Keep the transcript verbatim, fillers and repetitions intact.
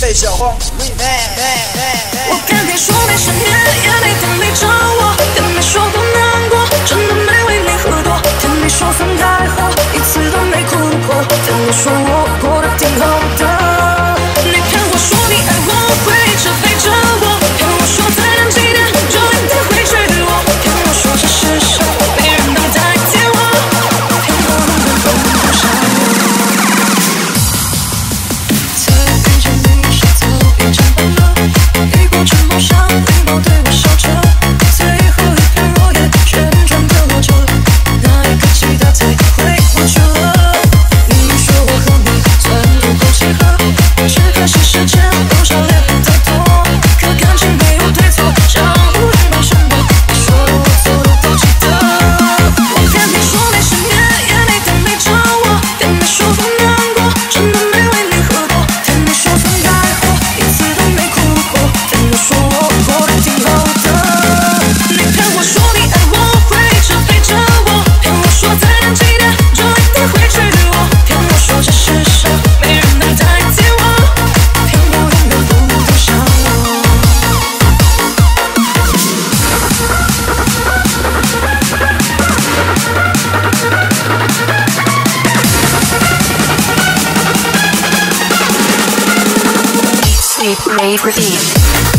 费小公主 remix。 我跟你说没失眠，也没等你找我，跟你说不难过，真的没为你喝多，听你说分开后一次都没哭过，听你说我过得挺好的。你骗我说你爱我，会一直陪着我，骗我说再等几年就一定会娶我，骗我说这世上没人能代替我，骗我永远都不想我。才遇见你是走一场欢乐，一过沉默上礼貌对我笑着，最后一片落叶旋转的落着，那一刻起他才会过去了。你说我和你算不够契合，只可惜时间留下裂痕太多，可感情没有对错，相互拥抱什么，你说的我做的都记得。我骗你说没失眠，也没等你找我，跟你说不难过，真的没为你喝多，听你说分开后一次都没哭过，听你说我过得挺好的。你骗我说你爱我，会一直陪着我，骗我说再等几年就一定会娶我，骗我说这世上没人能代替我，骗我永远不会想我。 Sleep, rave, repeat.